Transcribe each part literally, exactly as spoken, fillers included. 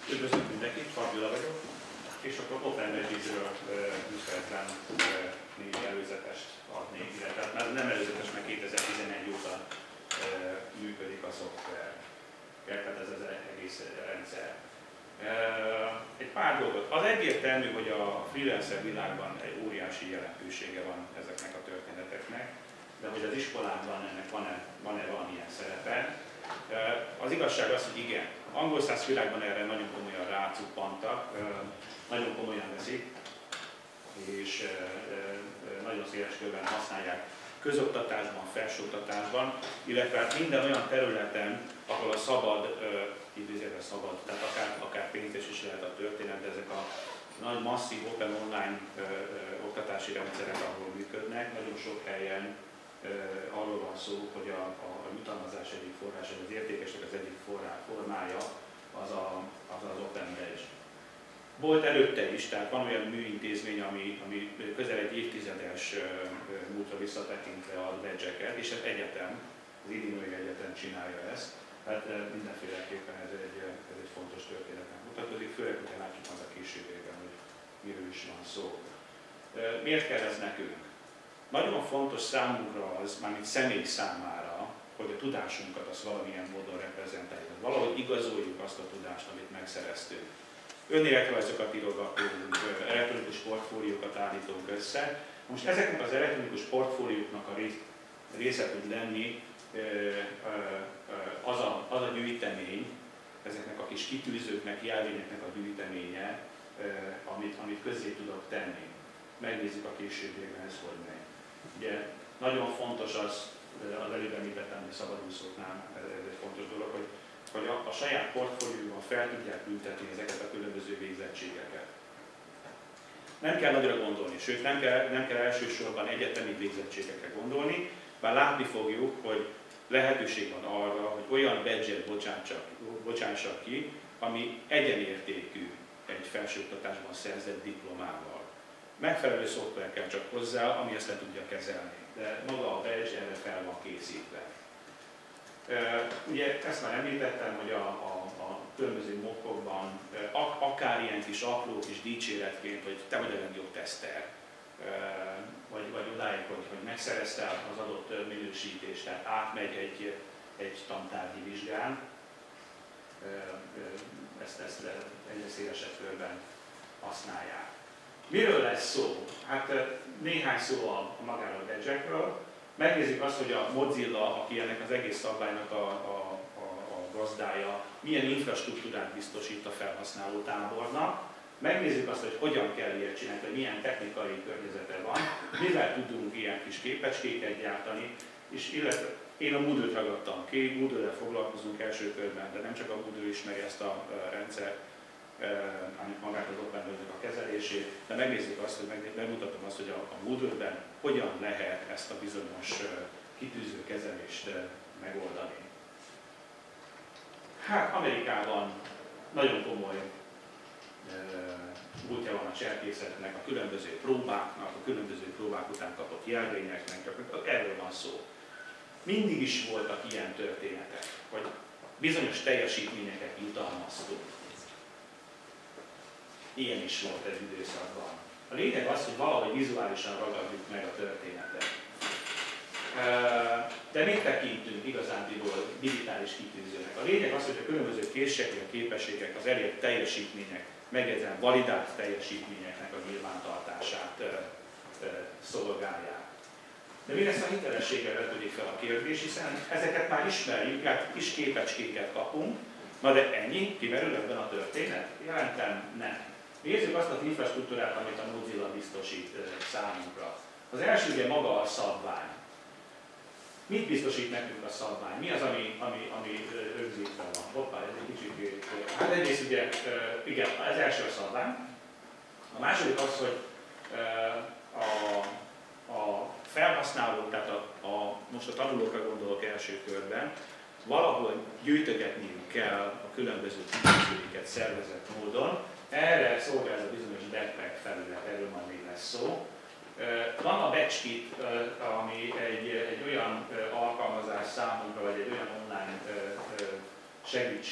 Üdvözlök mindenkit, Fabiola vagyok, és akkor OpenRedis-ről tiszteletlen négy előzetest adnék, illetve már nem előzetes, mert kétezer-tizenegy óta működik a szoftver, tehát ez az egész rendszer. Egy pár dolgot. Az egyértelmű, hogy a freelancer világban egy óriási jelentősége van ezeknek a történeteknek, de hogy az iskolában ennek van-e van-e valamilyen szerepe. Az igazság az, hogy igen, angol száz világban erre nagyon komolyan rácuppantak, nagyon komolyan veszik, és nagyon széles körben használják közoktatásban, felsőoktatásban, illetve minden olyan területen, ahol a szabad, idézőjelben szabad, tehát akár, akár pénzes is lehet a történet, de ezek a nagy masszív open online oktatási rendszerek, ahol működnek, nagyon sok helyen arról van szó, hogy a, a, a jutalmazás egyik forrása, az értékesnek az egyik forrá, formája az a, az, az OpenReg. Volt előtte is, tehát van olyan műintézmény, ami, ami közel egy évtizedes múltra visszatekintve ad badge-eket, és az egyetem, az Illinois Egyetem csinálja ezt. Tehát mindenféleképpen ez egy, ez egy fontos történetnek mutatkozik, főleg, hogyha látjuk majd a későbbiekben, hogy miről is van szó. Miért kell ez nekünk? Nagyon fontos számunkra az, mármint személy számára, hogy a tudásunkat azt valamilyen módon reprezentáljuk. Valahogy igazoljuk azt a tudást, amit megszereztünk. Önéletrajzokat írogatunk, elektronikus portfóliókat állítunk össze. Most ezeknek az elektronikus portfólióknak a része tud lenni az a, az a gyűjtemény, ezeknek a kis kitűzőknek, jelvényeknek a gyűjteménye, amit, amit közzé tudok tenni. Megnézzük a későbbiekben, ez hogy megy. Ugye nagyon fontos az, az előbb említettem, hogy szabadúszóknál ez egy fontos dolog, hogy, hogy a, a saját portfólióban fel tudják ültetni ezeket a különböző végzettségeket. Nem kell nagyra gondolni, sőt nem kell, nem kell elsősorban egyetemi végzettségekre gondolni, bár látni fogjuk, hogy lehetőség van arra, hogy olyan badge-et bocsássak ki, ami egyenértékű egy felsőoktatásban szerzett diplomával. Megfelelő szoftver kell csak hozzá, ami ezt le tudja kezelni, de maga a badge erre fel van készítve. Ugye ezt már említettem, hogy a, a, a különböző mockokban akár ilyen kis apró kis dicséretként, hogy te vagy a legjobb teszter, vagy, vagy odáig, hogy, hogy megszerezte az adott minősítést, tehát átmegy egy, egy tantárgyi vizsgán, ezt, ezt egyre szélesebb körben használják. Miről lesz szó? Hát néhány szó a, a magáról a badge-ekről. Megnézzük azt, hogy a Mozilla, aki ennek az egész szabálynak a, a, a, a gazdája, milyen infrastruktúrát biztosít a felhasználó tábornak. Megnézzük azt, hogy hogyan kell ilyet csinálni, hogy milyen technikai környezete van, mivel tudunk ilyen kis képecskéket gyártani, és illetve én a Moodle-t ragadtam ki, Moodle-rel foglalkozunk első körben, de nem csak a Moodle ismeri ezt a rendszert, amit magát az OpenReg-nek a kezelését, de megnézzük azt, hogy megmutatom azt, hogy a, a Moodle-ben hogyan lehet ezt a bizonyos kitűző kezelést megoldani. Hát Amerikában nagyon komoly múltja van a cserkészetnek, a különböző próbáknak, a különböző próbák után kapott jelvényeknek, erről van szó. Mindig is voltak ilyen történetek, hogy bizonyos teljesítményeket jutalmaztunk. Ilyen is volt egy időszakban. A lényeg az, hogy valahogy vizuálisan ragadjuk meg a történetet. De mit tekintünk igazándiból digitális kitűzőnek? A lényeg az, hogy a különböző készségek, a képességek, az elért teljesítmények, megjegyzem validált teljesítményeknek a nyilvántartását szolgálják. De mi lesz a hitelességgel vetődik fel a kérdés, hiszen ezeket már ismerjük, hát kis képecskéket kapunk, na de ennyi, kimerül ebben a történet? Jelentem nem. Nézzük azt az infrastruktúrát, amit a Mozilla biztosít számunkra. Az első ugye maga a szabvány. Mit biztosít nekünk a szabvány? Mi az, ami, ami, ami rögzítve van? Hoppá, ez egy kicsit... Hát egyrészt ugye, igen, az első a szabvány. A második az, hogy a, a felhasználók, tehát a, a, most a tanulókra gondolok első körben, valahol gyűjtögetniük kell a különböző kitűzőiket szervezett módon. Erre szolgál ez a bizonyos backpack felület, erről majd még lesz szó. Van a BatchKit, ami egy, egy olyan alkalmazás számunkra, vagy egy olyan online segítség,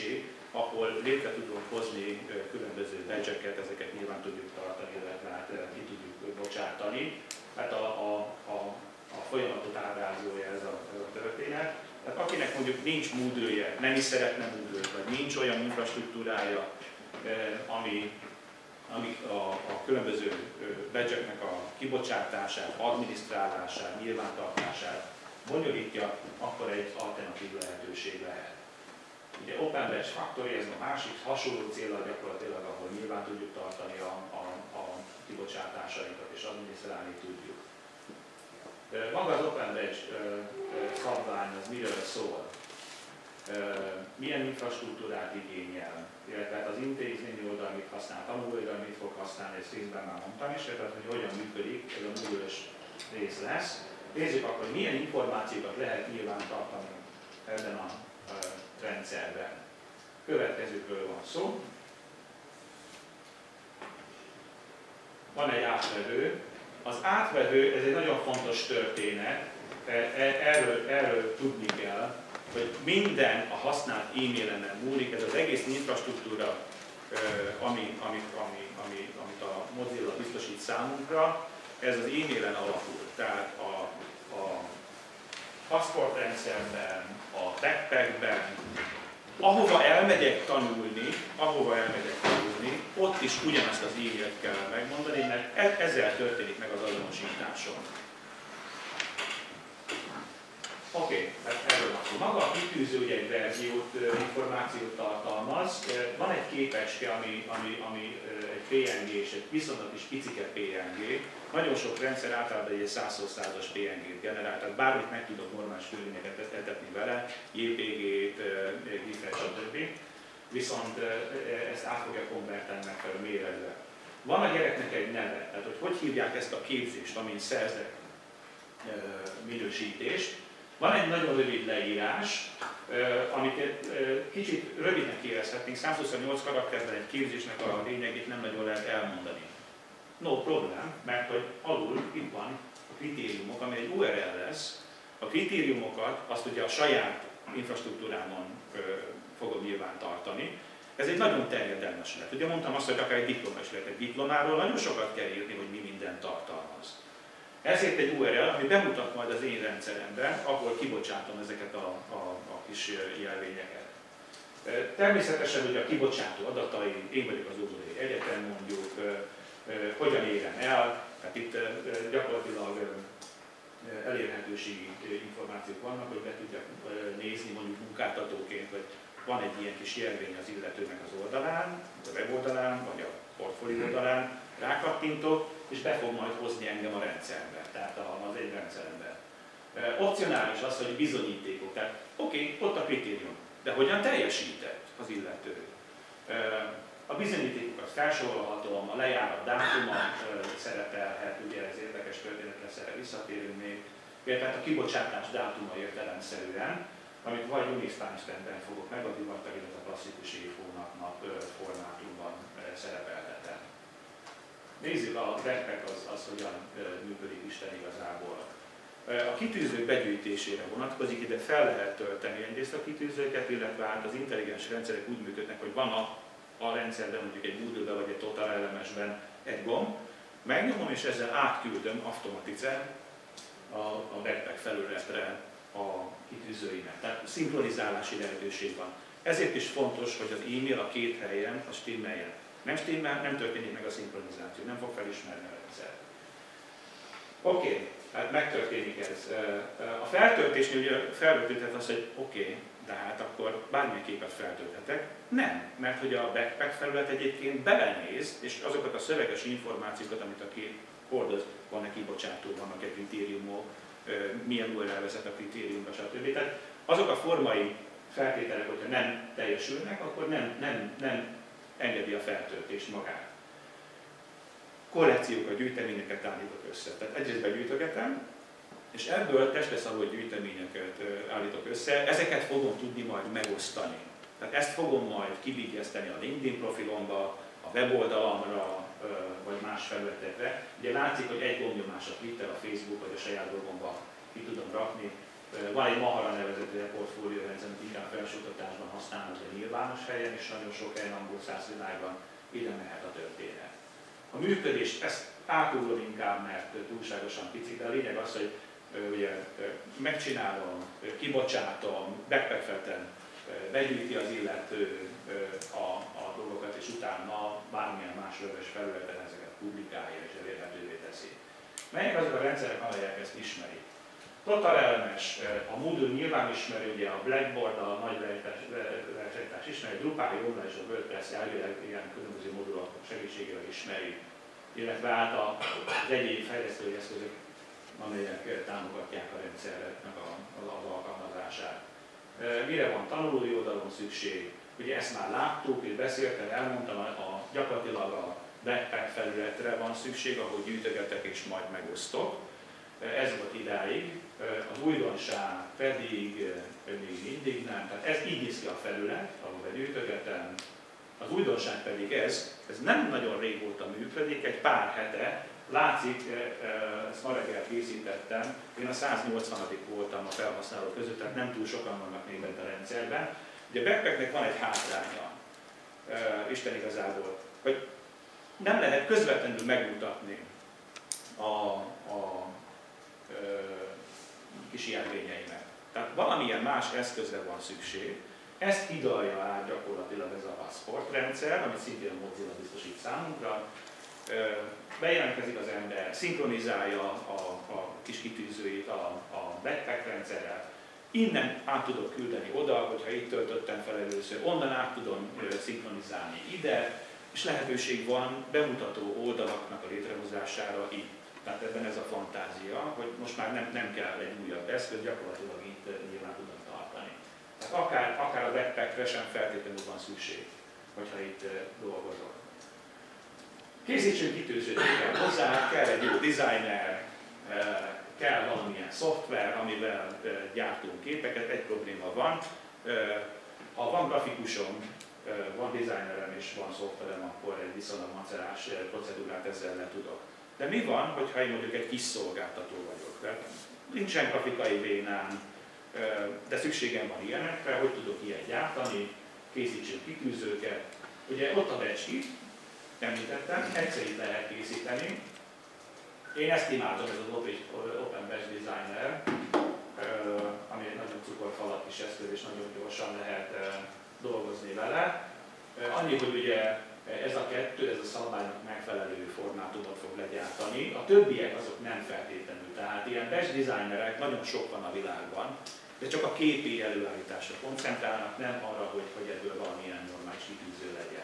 ahol létre tudunk hozni különböző badge-eket, ezeket nyilván tudjuk tartani, illetve hát ki tudjuk bocsátani. Hát a, a, a, a folyamatot ábrázolja ez a, ez a történet. Tehát akinek mondjuk nincs Moodle-je, nem is szeretne Moodle-t, vagy nincs olyan infrastruktúrája, ami, ami a, a különböző badge-eknek a kibocsátását, adminisztrálását, nyilvántartását bonyolítja, akkor egy alternatív lehetőség lehet. Ugye Open Badge Factory, ez a másik hasonló céllal gyakorlatilag, ahol nyilván tudjuk tartani a, a, a kibocsátásainkat és adminisztrálni tudjuk. Maga az Open Badge szabvány az miről szól? Milyen infrastruktúrát igényel? Illetve az intézményi oldal mit használ, tanuló oldal mit fog használni, ezt részben már mondtam is, tehát hogy hogyan működik, ez a Moodle-ös rész lesz. Nézzük akkor, hogy milyen információkat lehet nyilván tartani ebben a rendszerben. Következőkről van szó. Van egy átvevő. Az átvevő, ez egy nagyon fontos történet, erről, erről tudni kell, hogy minden a használt e-mailenen múlik, ez az egész infrastruktúra, ami, ami, ami, ami, amit a Mozilla biztosít számunkra, ez az e-mailen alapul. Tehát a, a passportrendszerben, a backpackben, ahova elmegyek tanulni, ahova elmegyek tanulni, ott is ugyanazt az e-mailt kell megmondani, mert ezzel történik meg az azonosításom. Oké, okay, hát erről van szó. Maga a kitűző ugye egy verziót, információt tartalmaz. Van egy képecske, ami, ami, ami egy pé en gé és egy viszonylag is picike pé en gé. Nagyon sok rendszer általában egy százszor-százas pé en gét generál, tehát bármit meg tudok normális körülményeket etetni vele, jé pé gét, gifet, stb. Viszont ezt át fogja konvertálni megfelelő méretbe. Van a gyereknek egy neve, tehát hogy hogy hívják ezt a képzést, amin szerzek minősítést. Van egy nagyon rövid leírás, amit kicsit rövidnek érezhetnénk, százhuszonnyolc karakterben egy képzésnek a lényegét nem nagyon lehet elmondani. No problem, mert hogy alul itt van a kritériumok, ami egy u er el lesz. A kritériumokat azt ugye a saját infrastruktúrámon fogom nyilván tartani. Ez egy nagyon terjedelmes lehet. Ugye mondtam azt, hogy akár egy diploma is lehet. Egy diplomáról nagyon sokat kell írni, hogy mi mindent tartalmaz. Ezért egy u er el, ami bemutat majd az én rendszeremben, ahol kibocsátom ezeket a, a, a kis jelvényeket. Természetesen ugye a kibocsátó adatai, én vagyok az Óbudai Egyetem mondjuk, hogyan érem el, tehát itt gyakorlatilag elérhetőségi információk vannak, hogy be tudjak nézni mondjuk munkáltatóként, hogy van egy ilyen kis jelvény az illetőnek az oldalán, a weboldalán, vagy a portfólió oldalán, rákattintok, és be fog majd hozni engem a rendszerbe, tehát az egy rendszeremben. Opcionális az, hogy bizonyítékok, tehát oké, okay, ott a kritérium, de hogyan teljesített az illető? A bizonyítékokat felsorolhatom, a lejárat dátuma szerepelhet, ugye ez érdekes történet lesz, erre visszatérünk még. Tehát a kibocsátás dátuma értelemszerűen, amit vagy Unix timestampben fogok megadni, vagy pedig ez a klasszikus évhónapnak formátumban szerepeltetem. Nézzük, a backpack az, az hogyan működik Isten igazából. A kitűzők begyűjtésére vonatkozik, ide fel lehet tölteni egyrészt a kitűzőket, illetve hát az intelligens rendszerek úgy működnek, hogy van a, a rendszerben, mondjuk egy Moodle-ben vagy egy Total el em es-ben egy gomb, megnyomom és ezzel átküldöm automatice a, a backpack felületre a kitűzőimet. Tehát szinkronizálási lehetőség van. Ezért is fontos, hogy az e-mail a két helyen a stimmeljen. Nem stimmel, nem történik meg a szinkronizáció, nem fog felismerni a rendszer. Oké, okay, hát megtörténik ez. A feltöltésnél ugye felvetődhet az, hogy oké, okay, de hát akkor bármilyenképpen feltölthetek. Nem, mert hogy a backpack felület egyébként belenéz, és azokat a szöveges információkat, amit a kép hordoz, van-e kibocsátó, vannak-e kritériumok, milyen u er el vezet a kritériumba, stb. Tehát azok a formai feltételek, hogyha nem teljesülnek, akkor nem, nem, nem engedi a feltöltést magát. Kollekciókat, gyűjteményeket állítok össze. Tehát egyrészt begyűjtögetem, és ebből testbeszabott gyűjteményeket állítok össze, ezeket fogom tudni majd megosztani. Tehát ezt fogom majd kivigyezteni a LinkedIn profilomba, a weboldalamra, vagy más felületekre. Ugye látszik, hogy egy gombnyomás a Twitter, a Facebook, vagy a saját blogomba ki tudom rakni, Van egy Mahara nevezetű portfólió rendszer, amit inkább felsőoktatásban használnak, de nyilvános helyen is nagyon sok helyen angol száz világban ide mehet a történet. A működés, ezt átugrom inkább, mert túlságosan picit, de a lényeg az, hogy ugye, megcsinálom, kibocsátom, backpack-felten begyűjti az illető a, a dolgokat, és utána bármilyen más webes felületen ezeket publikálja és elérhetővé teszi. Melyek azok a rendszerek, amelyek ezt ismerik? Total elemes, a Moodle nyilván ismeri, ugye a Blackboard, a nagy lehetőségtárs ismeri, Drupal, Joomla és a WordPress elvileg ilyen különböző modulok segítségével ismeri, illetve által az egyéb fejlesztői eszközök, amelyek támogatják a rendszernek az alkalmazását. Mire van tanulói oldalon szükség? Ugye ezt már láttuk, és beszéltem, elmondtam, a, gyakorlatilag a backpack felületre van szükség, ahogy gyűjtögetek és majd megosztok. Ez volt idáig, az újdonság pedig még mindig nem. Tehát ez így néz ki a felület, ahol gyűjtögetem. Az újdonság pedig ez, ez nem nagyon régóta működik, egy pár hete. Látszik, ezt ma reggel készítettem, én a száznyolcvanadik voltam a felhasználók között, tehát nem túl sokan vannak még bent a rendszerben. Ugye a backpacknek van egy hátránya, Isten igazából, hogy nem lehet közvetlenül megmutatni a, a kis jelvényeimet. Tehát valamilyen más eszközre van szükség, ezt hidalja át gyakorlatilag ez a passport rendszer, amit szintén a Mozilla biztosít számunkra. Bejelentkezik az ember, szinkronizálja a, a kis kitűzőit a, a backpack rendszerrel, innen át tudok küldeni oda, hogyha itt töltöttem fel először, onnan át tudom szinkronizálni ide, és lehetőség van bemutató oldalaknak a létrehozására itt. Tehát ebben ez a fantázia, hogy most már nem, nem kell egy újabb eszköz, gyakorlatilag itt nyilván tudom tartani. Tehát akár, akár a backpackre sem feltétlenül van szükség, hogyha itt dolgozok. Készítsünk kitűzőt kell hozzá, kell egy jó designer, kell valamilyen szoftver, amivel gyártunk képeket, egy probléma van. Ha van grafikusom, van designerem és van szoftverem, akkor egy viszonylag macerás procedúrát ezzel le tudok. De mi van, hogyha én mondjuk egy kis szolgáltató vagyok? Nincsen grafikai vénám, de szükségem van ilyenekre, hogy tudok ilyet gyártani, készítsünk kitűzőket. Ugye ott a becskit, említettem, egyszer itt lehet készíteni. Én ezt imádom, ez az Open Batch Designer, ami egy nagyon cukorfalat kis eszköz, és nagyon gyorsan lehet dolgozni vele. Annyi, hogy ugye ez a kettő, ez a szabálynak megfelelő formátumot fog legyártani. A többiek azok nem feltétlenül, tehát ilyen batch designerek nagyon sok van a világban, de csak a képi előállításra koncentrálnak, nem arra, hogy, hogy ebből valamilyen normális kitűző legyen.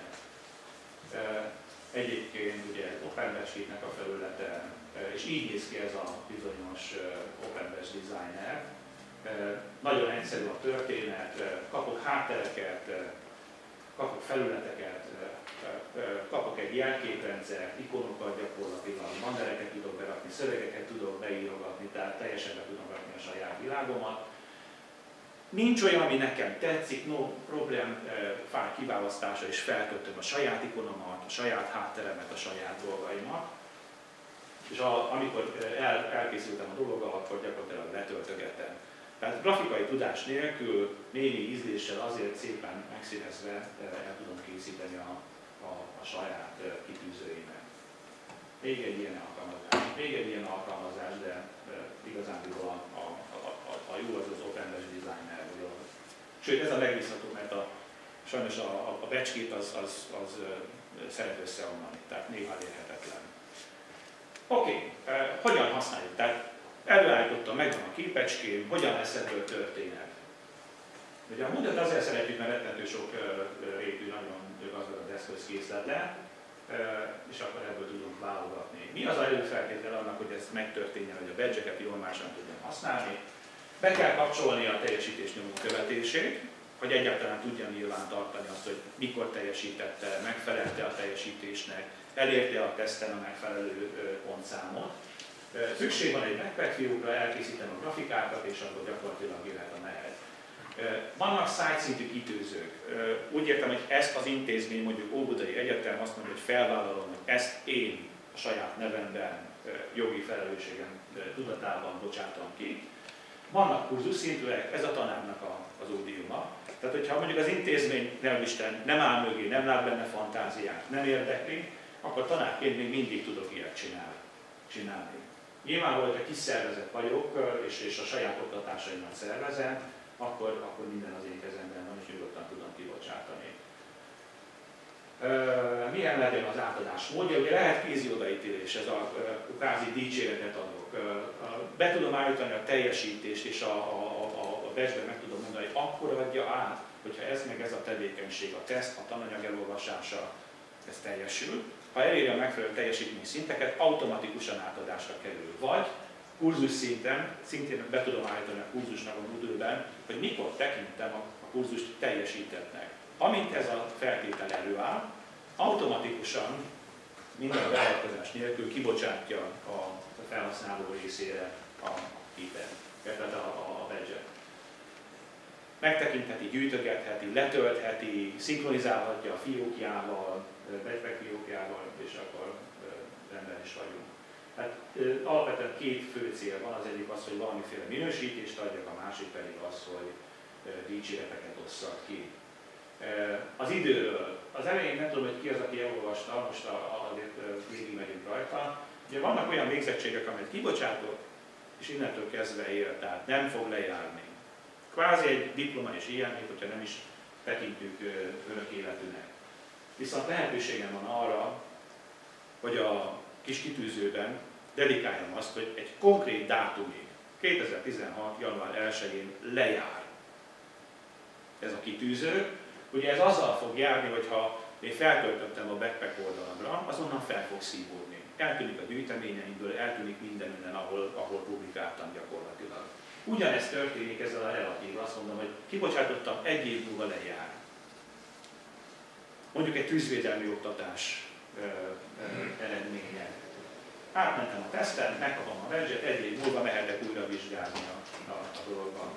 Egyébként ugye OpenBatch-nek a felülete, és így néz ki ez a bizonyos OpenBatch Designer. Nagyon egyszerű a történet, kapok háttereket, kapok felületeket, kapok egy jelképrendszert, ikonokat gyakorlatilag, bannereket tudok berakni, szövegeket tudok beírogatni, tehát teljesen be tudom rakni a saját világomat. Nincs olyan, ami nekem tetszik, no problem, fáj kiválasztása, és felkötöm a saját ikonomat, a saját hátteremet, a saját dolgaimat. És a, amikor el, elkészültem a dologgal, akkor gyakorlatilag letöltögetem. Tehát grafikai tudás nélkül, némi ízléssel azért szépen megszínezve el tudom készíteni a, a, a saját kitűzőimet. Még egy ilyen alkalmazás, még egy ilyen alkalmazás, de igazándiból a, a, a, a jó az az OpenBatch Designer. Sőt, ez a megbízható, mert a, sajnos a, a, a becskét az, az, az szeret összeomlani, tehát néha elérhetetlen. Oké, okay. eh, hogyan használjuk? Tehát előállítottam, megvan a képecském, hogyan lesz ebből történet? Ugye a Moodle-t azért szeretjük, mert rettentő sok uh, rétű, nagyon gazdag az eszközkészlete, uh, és akkor ebből tudunk válogatni. Mi az előfeltétel annak, hogy ez megtörténjen, hogy a badge-eket jól máson tudjam használni? Be kell kapcsolni a teljesítés nyomon követését, hogy egyáltalán tudjam nyilván tartani azt, hogy mikor teljesítette, megfelelte a teljesítésnek, elérte a teszten a megfelelő pontszámot. Szükség van egy backpack fiókra, elkészítem a grafikákat, és akkor gyakorlatilag jöhet a mehet. Vannak site-szintű kitűzők. Úgy értem, hogy ezt az intézmény, mondjuk Óbudai Egyetem azt mondja, hogy felvállalom, hogy ezt én a saját nevemben, jogi felelősségem tudatában bocsátom ki. Vannak kurzusszintűek, ez a tanárnak a, az ódiuma. Tehát, hogyha mondjuk az intézmény nevisten nem áll mögé, nem lát benne fantáziát, nem érdekli, akkor tanárként még mindig tudok ilyet csinálni. csinálni. Nyilvánvalóan, hogyha kis szervezet vagyok, és, és a saját oktatásaimat szervezem, akkor, akkor minden az én kezemben van, és nyugodtan tudom kibocsátani. Uh, milyen legyen az átadás módja? Ugye lehet kézi odaítélés, ez a uh, kvázi dicséretet adok. Uh, uh, be tudom állítani a teljesítést, és a, a, a, a becsben meg tudom mondani, hogy akkor adja át, hogyha ez meg ez a tevékenység, a teszt, a tananyag elolvasása, ez teljesül. Ha eléri a megfelelő teljesítmény szinteket, automatikusan átadásra kerül. Vagy kurzus szinten, szintén be tudom állítani a kurzusnak a időben, hogy mikor tekintem a, a kurzust teljesítettnek. Amint ez a feltétel előáll, automatikusan minden beavatkozás nélkül kibocsátja a felhasználó részére a képet, tehát a, a, a badge-et. Megtekintheti, gyűjtögetheti, letöltheti, szinkronizálhatja a fiókjával, backpack fiókjával, és akkor rendben is vagyunk. Hát alapvetően két fő cél van, az egyik az, hogy valamiféle minősítést adjak, a másik pedig az, hogy dicséreteket osszak ki. Az időről. Az elején nem tudom, hogy ki az, aki elolvasta, most azért végig megyünk rajta. Ugye vannak olyan végzettségek, amit kibocsátok, és innentől kezdve él, tehát nem fog lejárni. Kvázi egy diploma is ilyen, még hogyha nem is tekintjük örök életűnek. Viszont lehetőségem van arra, hogy a kis kitűzőben dedikáljam azt, hogy egy konkrét dátumig, kétezer-tizenhat. január elsején lejár ez a kitűző. Ugye ez azzal fog járni, hogy ha én feltöltöttem a backpack oldalamra, azonnal fel fog szívódni. Eltűnik a gyűjteményeimből, eltűnik minden minden, ahol, ahol publikáltam gyakorlatilag. Ugyanezt történik ezzel a relatív, azt mondom, hogy kibocsátottam, egy év múlva lejár. Mondjuk egy tűzvédelmi oktatás ö, ö, eredménye. Átmentem a teszten, megkapom a badge-et, egy év múlva mehetek újra vizsgálni a, a, a dologban.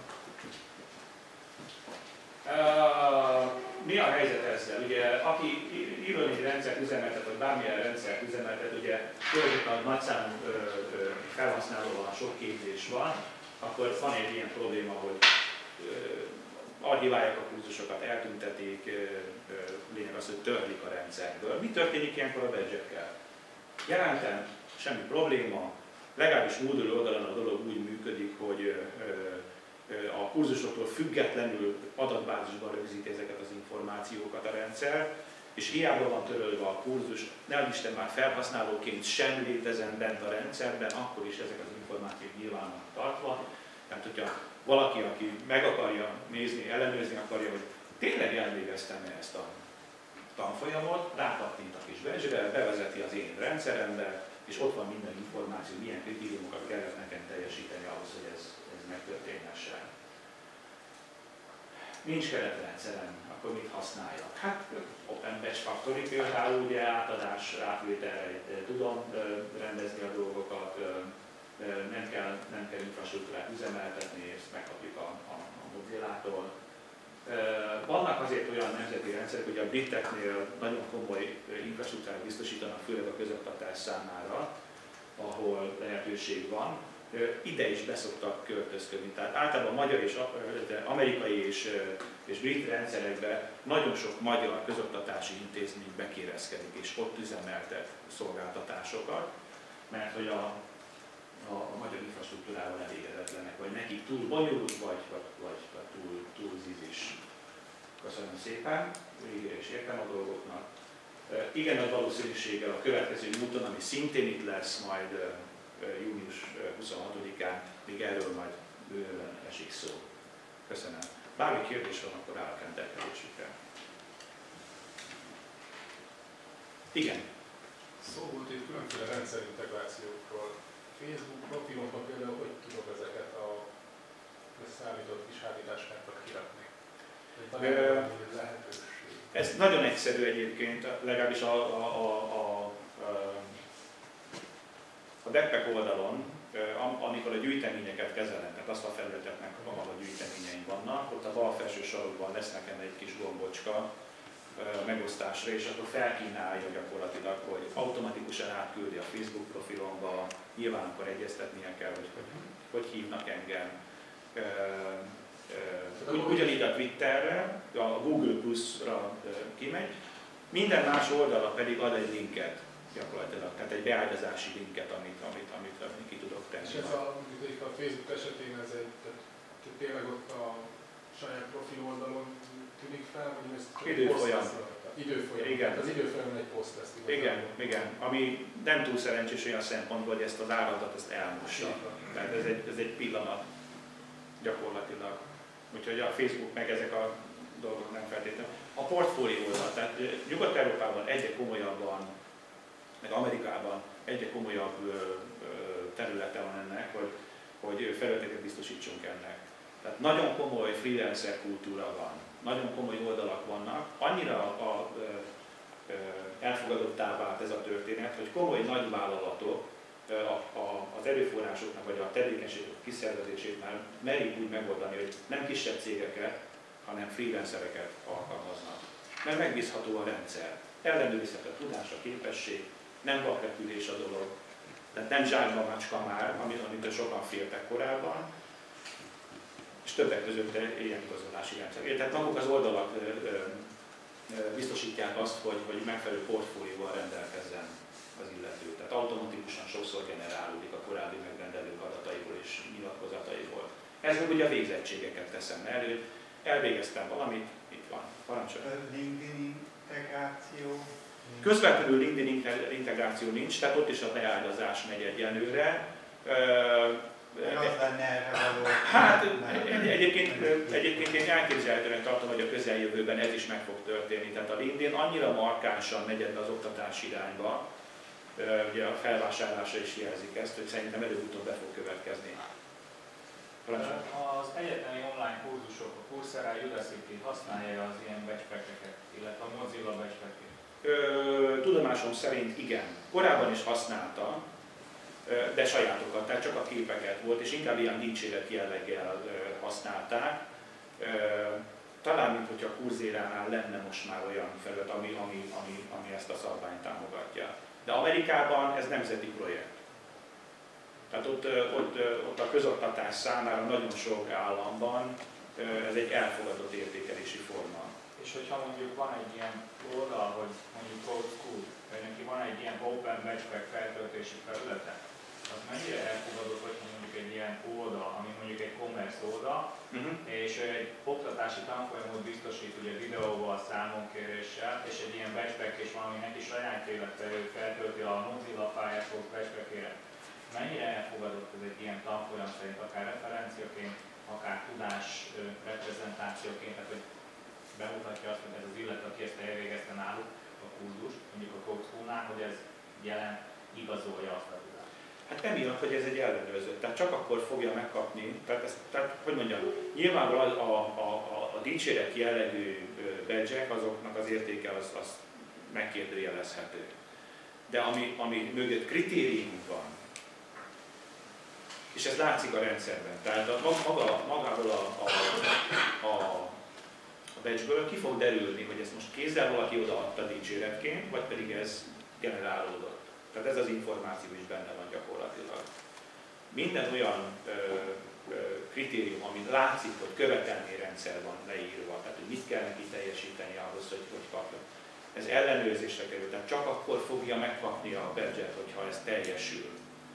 Uh, mi a helyzet ezzel? Ugye, aki írőlény rendszert üzemeltet, vagy bármilyen rendszert üzemeltet, ugye tulajdonképpen a nagyszámú felhasználóval sok képzés van, akkor van egy ilyen probléma, hogy uh, archiválják a kurzusokat, eltüntetik, uh, uh, lényeg az, hogy törlik a rendszerből. Mi történik ilyenkor a badge-ekkel? Jelentem, semmi probléma, legalábbis Moodle oldalon a dolog úgy működik, hogy uh, a kurzusoktól függetlenül adatbázisban rögzíti ezeket az információkat a rendszer, és hiába van törölve a kurzus, ne Isten már felhasználóként sem létezem bent a rendszerben, akkor is ezek az információk nyilván tartva. Tehát, hogyha valaki, aki meg akarja nézni, ellenőrizni akarja, hogy tényleg elvégeztem-e ezt a tanfolyamot, rákattint a kis badge-re, bevezeti az én rendszerembe, és ott van minden információ, milyen kritériumokat kellett nekem teljesíteni ahhoz, hogy ez, ez megtörténhessen. Nincs keretrendszerem, akkor mit használjak? Hát Open Batch Factory például, ugye átadás, átvételre tudom rendezni a dolgokat, nem kell, nem kell infrastruktúrát üzemeltetni, ezt megkapjuk a, a, a Mozilla-tól. Vannak azért olyan nemzeti rendszerek, hogy a briteknél nagyon komoly infrastruktúrát biztosítanak, főleg a közoktatás számára, ahol lehetőség van. Ide is beszoktak költözködni. Tehát általában magyar és amerikai és, és brit rendszerekben nagyon sok magyar közoktatási intézmény bekérezkedik, és ott üzemeltet szolgáltatásokat, mert hogy a, a, a magyar infrastruktúrával elégedetlenek, vagy nekik túl bonyolult, vagy, vagy, vagy, vagy túl, túl zizis. Köszönöm szépen, végére is értem a dolgoknak. Igen nagy valószínűséggel a következő úton, ami szintén itt lesz majd június huszonhatodikán, még erről majd bőven esik szó. Köszönöm. Bármi kérdés van, akkor állok rendelkezésükre. Igen. Szó volt itt különféle rendszerintegrációkról. Facebook profilokban például hogy tudok ezeket a összeállított kis házításkákat kirakni? Lehetőség. Ez nagyon egyszerű egyébként, legalábbis a, a, a, a, a backpack oldalon, amikor a gyűjteményeket kezelem, tehát azt a felületet megkapom, ahol a gyűjteményeim vannak, ott a bal felső sarokban lesz nekem egy kis gombocska megosztásra, és akkor felkínálja gyakorlatilag, hogy automatikusan átküldi a Facebook profilomba, nyilván akkor egyeztetnie kell, hogy hogy, hogy hívnak engem, ugyanígy a Twitterre, a Google Plus-ra kimegy, minden más oldala pedig ad egy linket gyakorlatilag, tehát egy beágyazási linket, amit, amit, amit, amit ki tudok tenni. És ez a, a Facebook esetén ez egy, tehát tényleg ott a saját profil oldalon tűnik fel, vagy ez időfolyam. Időfolyam. Igen. Az időfolyamon egy poszt lesz. Igen, igen, ami nem túl szerencsés olyan szempontból, hogy ezt az áradat ezt elmossa. Tehát ez egy, ez egy pillanat gyakorlatilag. Úgyhogy a Facebook meg ezek a dolgok nem feltétlenül. A portfólió oldal, tehát Nyugat-Európában egyre komolyabban, meg Amerikában egyre komolyabb területe van ennek, hogy, hogy felületeket biztosítsunk ennek. Tehát nagyon komoly freelancer kultúra van, nagyon komoly oldalak vannak, annyira a, a, elfogadottá vált ez a történet, hogy komoly nagyvállalatok a, a, az erőforrásoknak vagy a tevékenységek kiszervezését már merik úgy megoldani, hogy nem kisebb cégeket, hanem freelancereket alkalmaznak. Mert megbízható a rendszer, ellenőrizhető a tudás, a képesség, nem vakrepülés a dolog, tehát nem zsákba macska már, amit sokan féltek korábban, és többek között ilyen igazolási rendszer. Tehát maguk az oldalak biztosítják azt, hogy, hogy megfelelő portfólióval rendelkezzen az illető. Tehát automatikusan sokszor generálódik a korábbi megrendelők adataiból és nyilatkozataiból. Ez meg ugye a végzettségeket teszem elő. Elvégeztem valamit, itt van, parancsolj. LinkedIn integráció. Közvetlenül LinkedIn integráció nincs, tehát ott is a beágyazás megy egyenlőre. Az lenne erre való. Hát egyébként, egyébként én elképzelhetőnek tartom, hogy a közeljövőben ez is meg fog történni. Tehát a LinkedIn annyira markánsan megy ebbe az oktatási irányba, ugye a felvásárlása is jelzik ezt, hogy szerintem előbb-utóbb be fog következni. Parancsolj. Az egyetemi online kurzusok, a Coursera, Udacity használja az ilyen batchpackeket, illetve a Mozilla batchpackét? Tudomásom szerint igen. Korábban is használta, de sajátokat, tehát csak a képeket volt, és inkább ilyen dicséret jelleggel használták. Talán, mint hogyha a Courséránál lenne most már olyan felület, ami, ami, ami, ami ezt a szabványt támogatja. De Amerikában ez nemzeti projekt. Tehát ott, ott, ott a közoktatás számára nagyon sok államban ez egy elfogadott értékelési forma. És hogyha mondjuk van egy ilyen oldal, hogy mondjuk Code School, vagy neki van egy ilyen Open Batchpack feltöltési felülete, az mennyire elfogadott, hogy mondjuk egy ilyen oldal, ami mondjuk egy commerce oldal, uh-huh. és egy oktatási tanfolyamot biztosít ugye videóval, számonkéréssel, és egy ilyen batchpack és valami neki saját élete, ő feltölti a Mozilla Firefox batchpackére. Mennyire elfogadott ez egy ilyen tanfolyam szerint, akár referenciaként, akár tudás reprezentációként, tehát hogy bemutatja azt, hogy ez az illető, aki ezt elvégezte náluk a kurzus, mondjuk a Code School-nál, hogy ez jelen igazolja azt a tudást. Hát emiatt, hogy ez egy ellenőrzött, tehát csak akkor fogja megkapni, tehát, ezt, tehát hogy mondjam, nyilvánvalóan a, a, a, a dicséret jellegű badge-ek, azoknak az értéke az, az megkérdőjelezhető. De ami, ami mögött kritérium van, és ez látszik a rendszerben, tehát a, maga, magából a, a, a a badge-ből ki fog derülni, hogy ezt most kézzel valaki odaadta dicséretként, vagy pedig ez generálódott. Tehát ez az információ is benne van gyakorlatilag. Minden olyan ö, ö, kritérium, amit látszik, hogy követelmény rendszer van leírva, tehát hogy mit kell neki teljesíteni ahhoz, hogy, hogy kapja. Ez ellenőrzésre kerül, tehát csak akkor fogja megkapni a badge-et, hogyha ez teljesül.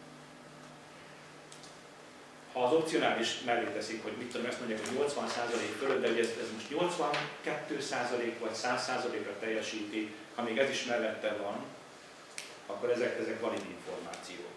Ha az opcionális mellé teszik, hogy mit tudom, ezt mondják, hogy nyolcvan százalék fölött, de hogy ez, ez most nyolcvankettő százalék vagy száz százalékra teljesíti, ha még ez is mellette van, akkor ezek, ezek valid információk.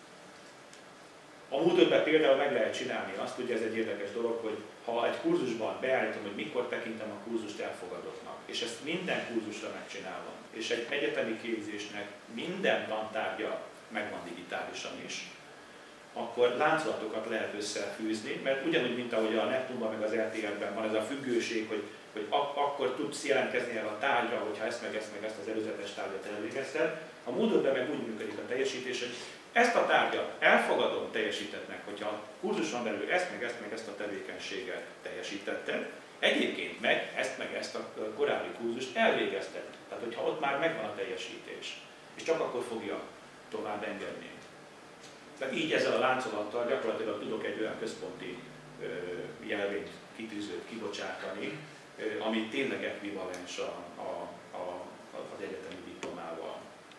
A Moodle-ben például meg lehet csinálni azt, ugye ez egy érdekes dolog, hogy ha egy kurzusban beállítom, hogy mikor tekintem a kurzust elfogadottnak, és ezt minden kurzusra megcsinálom, és egy egyetemi képzésnek minden tantárgya megvan digitálisan is, akkor láncolatokat lehet összefűzni, mert ugyanúgy, mint ahogy a Neptunban meg az er té er-ben van ez a függőség, hogy, hogy ak akkor tudsz jelentkezni el a tárgyra, hogyha ezt meg ezt meg ezt az előzetes tárgyat elvégezted. A Moodle-ben meg úgy működik a teljesítés, hogy ezt a tárgyat elfogadom, teljesítettnek, hogyha a kurzuson belül ezt meg ezt meg ezt a tevékenységet teljesítetted, egyébként meg ezt meg ezt a korábbi kurzust elvégezted. Tehát, hogyha ott már megvan a teljesítés, és csak akkor fogja tovább engedni. Tehát így ezzel a láncolattal gyakorlatilag tudok egy olyan központi jelvényt, kitűzőt kibocsátani, ami tényleg ekvivalens a, a, a, az egyetemi diplomával.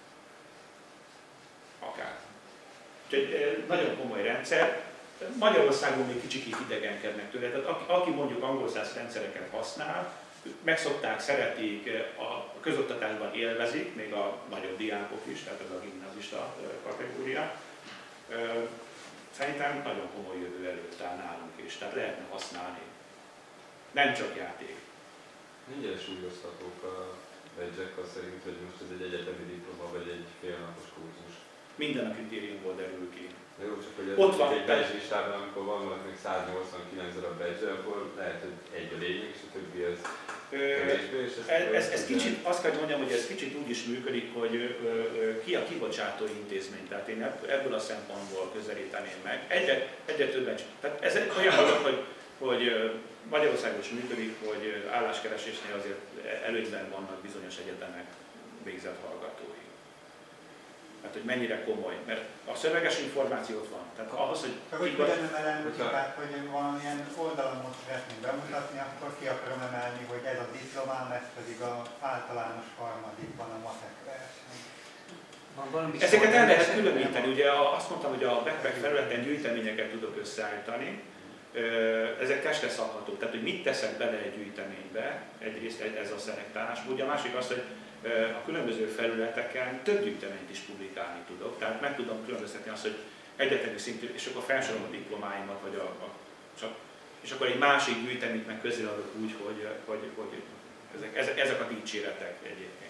Akár. Úgyhogy nagyon komoly rendszer. Magyarországon még kicsikét idegenkednek tőle. Tehát aki, aki mondjuk angolszász rendszereket használ, megszokták, szeretik, a közoktatásban élvezik, még a nagyobb diákok is, tehát ez a gimnazista kategória. Szerintem nagyon komoly jövő előtt áll nálunk is, tehát lehetne használni. Nem csak játék. Mennyire súlyozhatók a badge-ek az szerint, hogy most ez egy egyetemi diploma vagy egy félnapos kurzus? Minden a kritériumból derül ki. De jó, csak hogy ez ott van egy badge listában, amikor van valakinek száznyolcvankilenc darab badge, akkor lehet, hogy egy a lényeg, és a többi ez kevésbé. És ez, ez, ez kicsit, azt kell mondjam, hogy ez kicsit úgy is működik, hogy ö, ö, ki a kibocsátó intézmény. Tehát én ebből a szempontból közelíteném meg. Egyre, egyre többen. Tehát ez olyan dolog, hogy, hogy Magyarországon is működik, hogy álláskeresésnél azért előnyben vannak bizonyos egyetemek végzett hallgatói. Hát, hogy mennyire komoly, mert a szöveges információ ott van. Tehát ahhoz, hogy... Csak hogy tudom emelni, tehát, hogy valamilyen oldalon szeretném bemutatni, akkor ki akarom emelni, hogy ez a diplomám, ez pedig az általános harmadik van a matek verseny. Ezeket el lehet különíteni. Ugye azt mondtam, hogy a backpack felületen gyűjteményeket tudok összeállítani. Ezek testre szabhatók. Tehát, hogy mit teszek bele egy gyűjteménybe, egyrészt ez a szelektálás. Ugye a másik az, hogy a különböző felületeken több gyűjteményt is publikálni tudok. Tehát meg tudom különböztetni azt, hogy egyetemi szintű, és akkor felsorolom a diplomáimat, vagy a, a, csak, és akkor egy másik gyűjteményt meg közéladok úgy, hogy, hogy, hogy ezek, ezek, ezek a dicséretek egyébként.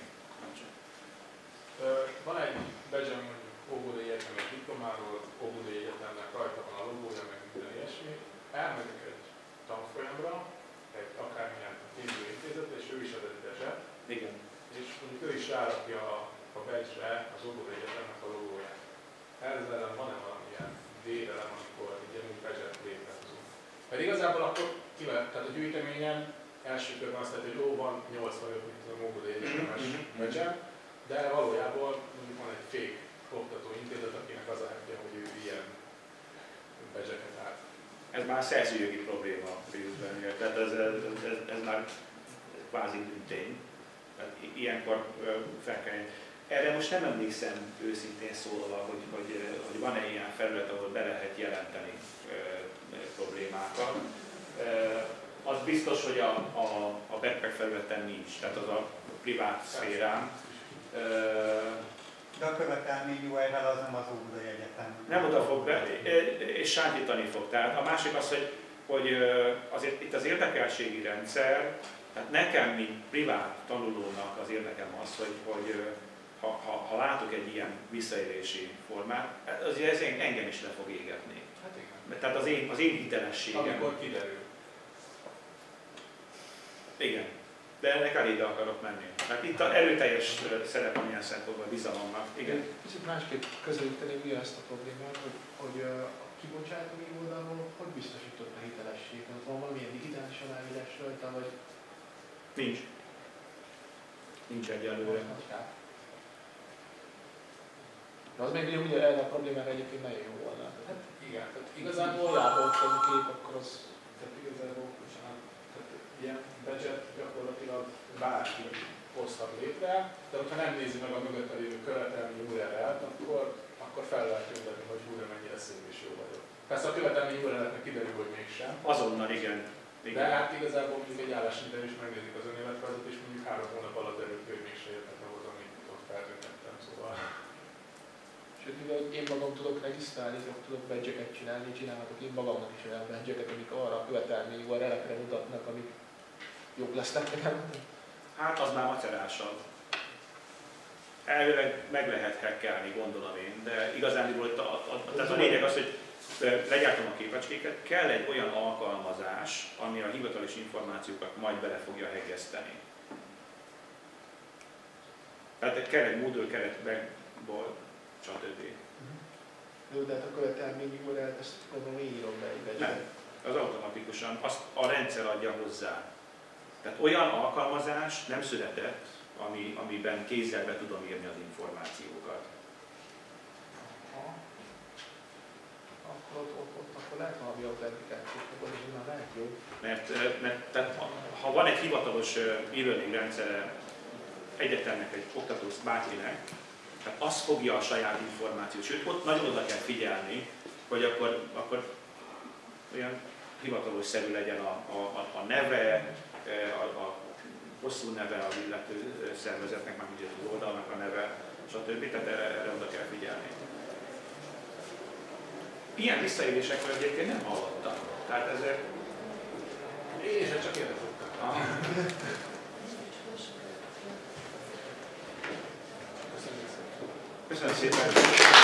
Van egy badge, mondjuk Óbudai Egyetemek diplomáról, Óbudai Egyetemnek rajta van a logója, meg minden ilyesmi. Elmegyek egy tanfolyamra, egy akármilyen képzőintézetre, és ő is ad egy badge-et. Igen. És mondjuk ő is rárakja a badge-re az Óbudai Egyetemnek a logóját. Ezzel ellen van-e valamilyen védelem, amikor egy ilyen új badge-et létrehozunk? Mert igazából akkor ki lehet, tehát a gyűjteményen első körben azt lehet, hogy ó, van nyolcvanöt, mint az Óbudai Egyetemes badge, de valójában mondjuk van egy fake oktató intézet, akinek az állítja, hogy ő ilyen badge-eket áll. Ez már szerzőjogi probléma részben, tehát ez, ez, ez, ez már kvázi bűntény. Ilyenkor fel kell. Erre most nem emlékszem őszintén szólva, hogy, hogy, hogy van-e ilyen felület, ahol be lehet jelenteni e, e, problémákat. E, az biztos, hogy a, a, a backpack felületen nincs, tehát az a privát szférám. E, De a követelmény u er el az nem az Óbudai Egyetem. Nem oda fog be, és sántítani fog. Tehát a másik az, hogy, hogy azért itt az érdekeltségi rendszer, tehát nekem, mint privát tanulónak az érdekem az, hogy, hogy ha, ha, ha látok egy ilyen visszaélési formát, azért ez engem is le fog égetni. Hát igen. Tehát az én, az én hitelességem. Amikor kiderül. Igen. De ennek elég akarok menni. Tehát itt az erőteljes szerep, amilyen szempontból bizalomnak. Igen. Kicsit másképp közelíteni ugye ezt a problémát, hogy, hogy a kibocsátói oldalon hogy biztosított a hitelességet? Van valamilyen digitális aláírás rajta, vagy? Nincs. Nincs egyelőre. De az még ugye, ugye erre a problémára egyébként nagyon jó volna. Hát igen, tehát igazából hiába ott van a kép, akkor az, tehát igazából tehát ilyen badge-et gyakorlatilag bárki hozhat létre, de ha nem nézi meg a mögötte lévő követelmény u er el-t, akkor, akkor fel lehet jönni, hogy újra mennyire szép és jó vagyok. Persze a követelmény u er el-nek kiderül, hogy mégsem. Azonnal, igen. igen. De hát igazából mondjuk egy állásinterjú is megnézik az önéletrajzot, és mondjuk három hónap alatt derül ki, hogy mégsem értek ahhoz, amit ott feltüntettem, szóval. Sőt, mivel én magam tudok regisztrálni, tudok badge-eket csinálni, csinálhatok én magamnak is olyan badge-eket, amik arra a követelmény u er el-ekre mutatnak, amik jók lesznek nekem. Hát az már macerásabb. Elvileg meg lehet hackelni, gondolom én, de igazán volt a, a, a, tehát a lényeg az, hogy legyártom a képecskéket, kell egy olyan alkalmazás, ami a hivatalos információkat majd bele fogja hegeszteni. Tehát kell egy Moodle keret, backball, stb. Jó, de hát a követelmény u er el-t ezt gondolom én írom be egy badge-be. Nem, az automatikusan, azt a rendszer adja hozzá. Tehát olyan alkalmazás nem született, ami, amiben kézzel be tudom írni az információkat. akkor ott, ott, ott akkor lehet valami autentikációt, akkor ez már lehet jó. Mert, mert tehát, ha, ha van egy hivatalos e-learning rendszere egyetemnek, egy oktató bárkinek, tehát az fogja a saját információt, sőt ott nagyon oda kell figyelni, hogy akkor, akkor olyan hivatalos szerű legyen a, a, a neve, a, a hosszú neve az illető szervezetnek, meg ugye az oldalnak a neve, stb. Tehát erre, erre oda kell figyelni. Ilyen visszaélésekről egyébként nem hallottam. Tehát ezért... Én sem csak érdeklődtem. Köszönöm szépen!